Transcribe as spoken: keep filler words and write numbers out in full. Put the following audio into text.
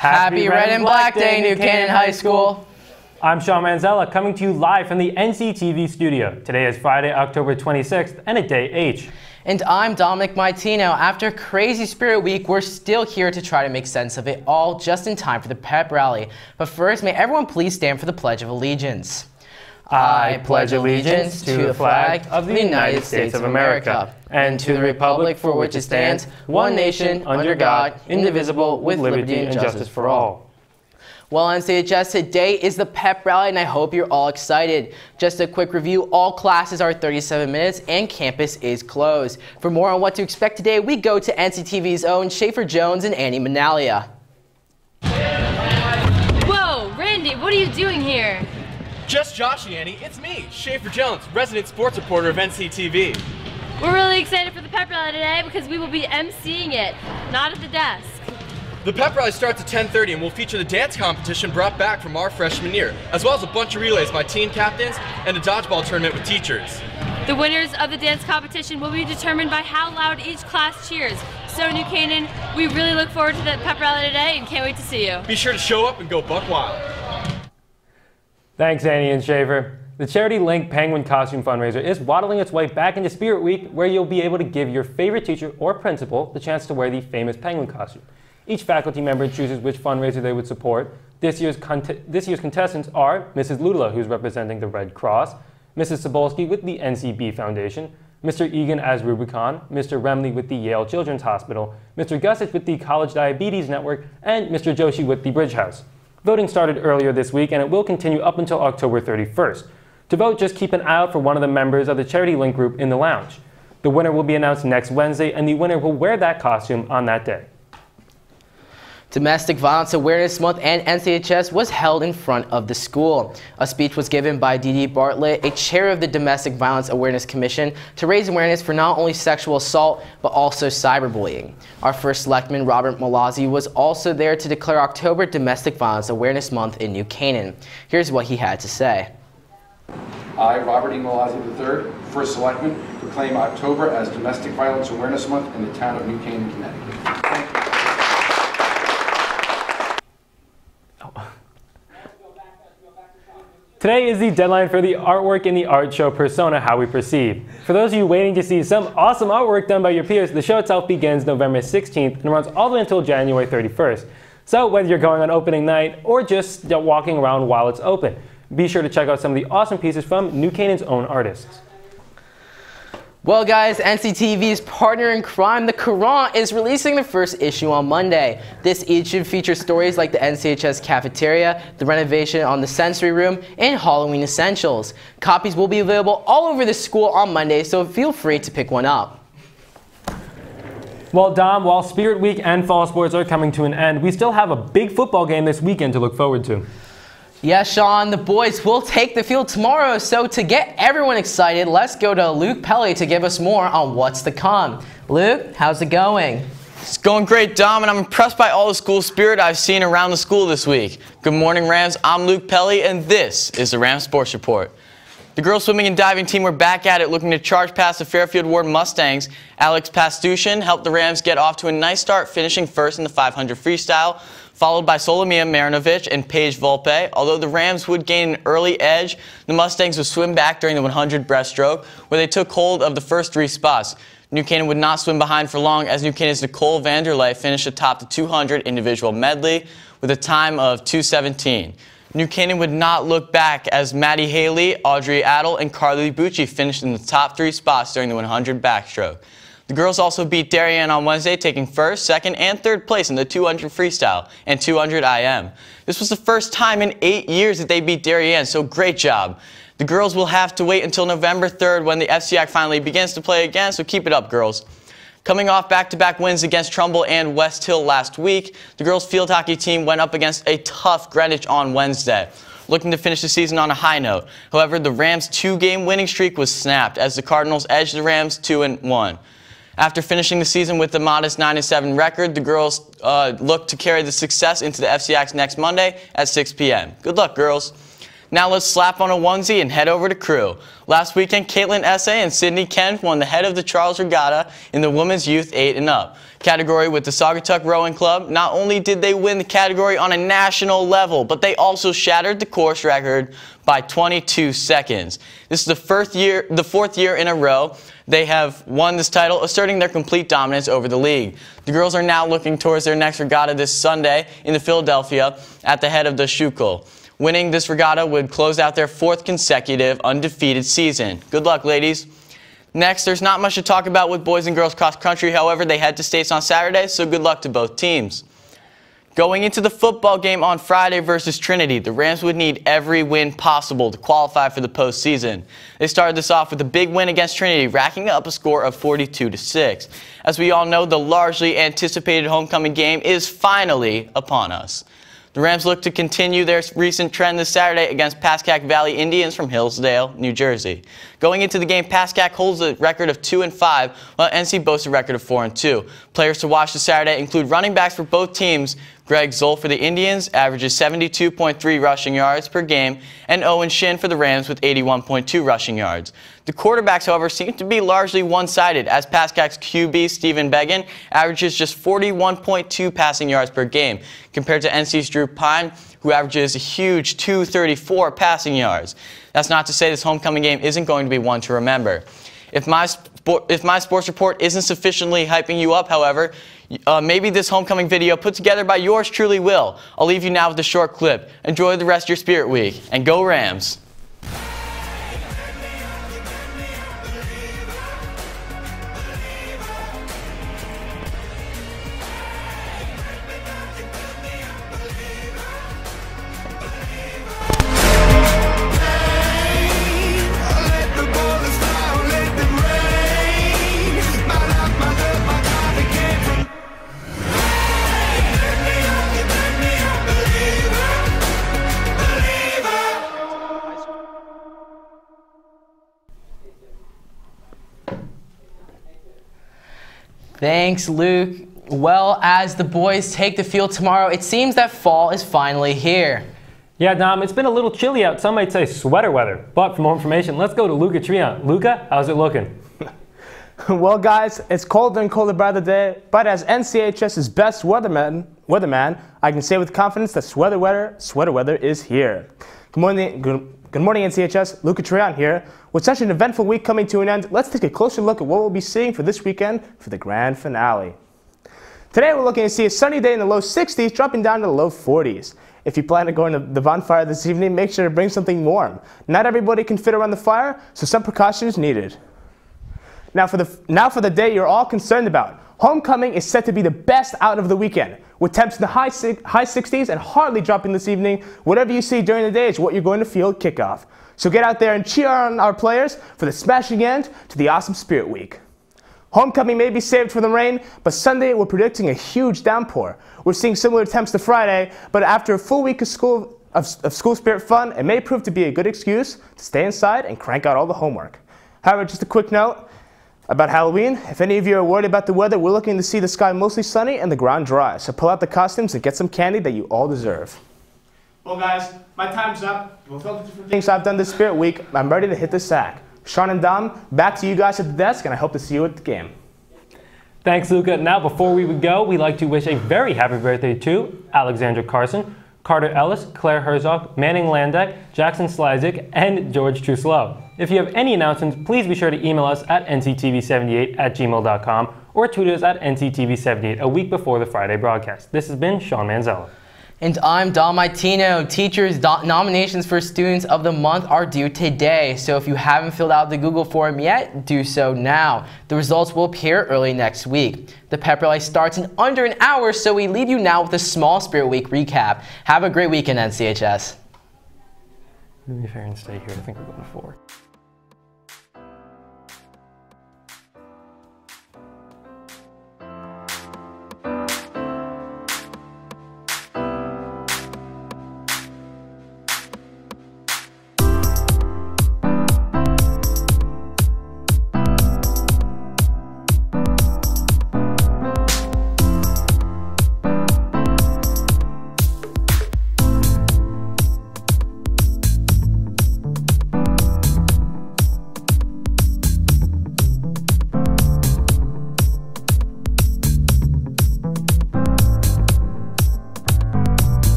Happy Red and Black Day, New Canaan High School. I'm Sean Manzella, coming to you live from the N C T V studio. Today is Friday, October twenty-sixth, and a day H. And I'm Dominic Maitino. After Crazy Spirit Week, we're still here to try to make sense of it all just in time for the pep rally. But first, may everyone please stand for the Pledge of Allegiance. I pledge allegiance to the flag of the United States of America and to the republic for which it stands, one nation, under God, indivisible, with liberty and justice for all. Well, N C H S, today is the pep rally, and I hope you're all excited. Just a quick review, all classes are thirty-seven minutes, and campus is closed. For more on what to expect today, we go to N C T V's own Schaefer Jones and Annie Manalia. Whoa, Randy, what are you doing here? Just Joshy, Annie. It's me, Schaefer Jones, resident sports reporter of N C T V. We're really excited for the pep rally today because we will be emceeing it, not at the desk. The pep rally starts at ten thirty and will feature the dance competition brought back from our freshman year, as well as a bunch of relays by team captains and a dodgeball tournament with teachers. The winners of the dance competition will be determined by how loud each class cheers. So, New Canaan, we really look forward to the pep rally today and can't wait to see you. Be sure to show up and go buck wild. Thanks, Annie and Schaefer. The Charity Link Penguin Costume Fundraiser is waddling its way back into Spirit Week, where you'll be able to give your favorite teacher or principal the chance to wear the famous penguin costume. Each faculty member chooses which fundraiser they would support. This year's, this year's contestants are Missus Ludala, who's representing the Red Cross, Missus Sobolski with the N C B Foundation, Mister Egan as Rubicon, Mister Remley with the Yale Children's Hospital, Mister Gussich with the College Diabetes Network, and Mister Joshi with the Bridge House. Voting started earlier this week, and it will continue up until October thirty-first. To vote, just keep an eye out for one of the members of the Charity Link group in the lounge. The winner will be announced next Wednesday, and the winner will wear that costume on that day. Domestic Violence Awareness Month and N C H S was held in front of the school. A speech was given by Dee Dee Bartlett, a chair of the Domestic Violence Awareness Commission, to raise awareness for not only sexual assault, but also cyberbullying. Our first selectman, Robert Malazzi, was also there to declare October Domestic Violence Awareness Month in New Canaan. Here's what he had to say. I, Robert E. Malazzi the third, first selectman, proclaim October as Domestic Violence Awareness Month in the town of New Canaan, Connecticut. Thank you. Today is the deadline for the artwork in the art show Persona, How We Perceive. For those of you waiting to see some awesome artwork done by your peers, the show itself begins November sixteenth and runs all the way until January thirty-first. So whether you're going on opening night or just walking around while it's open, be sure to check out some of the awesome pieces from New Canaan's own artists. Well, guys, N C T V's partner in crime, The Courant, is releasing the first issue on Monday. This issue features stories like the N C H S cafeteria, the renovation on the sensory room, and Halloween essentials. Copies will be available all over the school on Monday, so feel free to pick one up. Well, Dom, while Spirit Week and fall sports are coming to an end, we still have a big football game this weekend to look forward to. Yes, Sean, the boys will take the field tomorrow, so to get everyone excited, let's go to Luke Pelly to give us more on what's to come. Luke, how's it going? It's going great, Dom, and I'm impressed by all the school spirit I've seen around the school this week. Good morning, Rams. I'm Luke Pelly, and this is the Rams Sports Report. The girls swimming and diving team were back at it looking to charge past the Fairfield Ward Mustangs. Alex Pastushin helped the Rams get off to a nice start, finishing first in the five hundred freestyle, followed by Solomia Marinovic and Paige Volpe. Although the Rams would gain an early edge, the Mustangs would swim back during the one hundred breaststroke, where they took hold of the first three spots. New Canaan would not swim behind for long, as New Canaan's Nicole Vanderlei finished atop the two hundred individual medley with a time of two seventeen. New Canaan would not look back, as Maddie Haley, Audrey Adel, and Carly Bucci finished in the top three spots during the one hundred backstroke. The girls also beat Darien on Wednesday, taking first, second, and third place in the two hundred freestyle and two hundred I M. This was the first time in eight years that they beat Darien, so great job. The girls will have to wait until November third when the F C I C finally begins to play again, so keep it up, girls. Coming off back-to-back wins against Trumbull and West Hill last week, the girls' field hockey team went up against a tough Greenwich on Wednesday, looking to finish the season on a high note. However, the Rams' two-game winning streak was snapped as the Cardinals edged the Rams two and one. After finishing the season with a modest nine and seven record, the girls uh, look to carry the success into the F C I C next Monday at six p m Good luck, girls. Now let's slap on a onesie and head over to Crew. Last weekend, Caitlin Esse and Sydney Kent won the Head of the Charles Regatta in the Women's Youth eight and up category with the Saugatuck Rowing Club. Not only did they win the category on a national level, but they also shattered the course record by twenty-two seconds. This is the first year, the fourth year in a row they have won this title, asserting their complete dominance over the league. The girls are now looking towards their next regatta this Sunday in the Philadelphia at the head of the Schuylkill. Winning this regatta would close out their fourth consecutive undefeated season. Good luck, ladies. Next, there's not much to talk about with boys and girls cross country. However, they head to states on Saturday, so good luck to both teams. Going into the football game on Friday versus Trinity, the Rams would need every win possible to qualify for the postseason. They started this off with a big win against Trinity, racking up a score of forty-two to six. As we all know, the largely anticipated homecoming game is finally upon us. The Rams look to continue their recent trend this Saturday against Pascack Valley Indians from Hillsdale, New Jersey. Going into the game, Pascack holds a record of two and five, while N C boasts a record of four and two. Players to watch this Saturday include running backs for both teams. Greg Zoll for the Indians averages seventy-two point three rushing yards per game, and Owen Shin for the Rams with eighty-one point two rushing yards. The quarterbacks, however, seem to be largely one-sided, as Pascack's Q B, Stephen Beggin, averages just forty-one point two passing yards per game, compared to N C's Drew Pine, who averages a huge two thirty-four passing yards. That's not to say this homecoming game isn't going to be one to remember. If my, if my sports report isn't sufficiently hyping you up, however, uh, maybe this homecoming video put together by yours truly will. I'll leave you now with a short clip. Enjoy the rest of your Spirit Week, and go Rams! Thanks, Luke. Well, as the boys take the field tomorrow, it seems that fall is finally here. Yeah, Dom, it's been a little chilly out. Some might say sweater weather. But for more information, let's go to Luca Triant. Luca, how's it looking? Well, guys, it's colder and colder by the day, but as NCHS's best weatherman, weatherman, I can say with confidence that sweater weather, sweater weather is here. Good morning, good, good morning, N C H S. Luca Triant here. With such an eventful week coming to an end, let's take a closer look at what we'll be seeing for this weekend for the grand finale. Today, we're looking to see a sunny day in the low sixties, dropping down to the low forties. If you plan to go into the bonfire this evening, make sure to bring something warm. Not everybody can fit around the fire, so some precautions needed. Now for the, now for the day you're all concerned about. Homecoming is set to be the best out of the weekend, with temps in the high, high sixties and hardly dropping this evening. Whatever you see during the day is what you're going to feel at kickoff. So get out there and cheer on our players for the smashing end to the awesome Spirit Week. Homecoming may be saved for the rain, but Sunday we're predicting a huge downpour. We're seeing similar temps to Friday, but after a full week of school, of, of school spirit fun, it may prove to be a good excuse to stay inside and crank out all the homework. However, just a quick note about Halloween. If any of you are worried about the weather, we're looking to see the sky mostly sunny and the ground dry. So pull out the costumes and get some candy that you all deserve. Well, guys, my time's up. With all the different things I've done this Spirit Week, I'm ready to hit the sack. Sean and Dom, back to you guys at the desk, and I hope to see you at the game. Thanks, Luca. Now, before we would go, we'd like to wish a very happy birthday to Alexandra Carson, Carter Ellis, Claire Herzog, Manning Landeck, Jackson Slizik, and George Truslow. If you have any announcements, please be sure to email us at N C T V seventy-eight at gmail dot com or tweet us at N C T V seventy-eight a week before the Friday broadcast. This has been Sean Manzella. And I'm Dom Maitino. Teachers' do nominations for Students of the Month are due today, so if you haven't filled out the Google form yet, do so now. The results will appear early next week. The pep rally starts in under an hour, so we leave you now with a small Spirit Week recap. Have a great weekend, N C H S. Let me fair and stay here. I think we're going forward.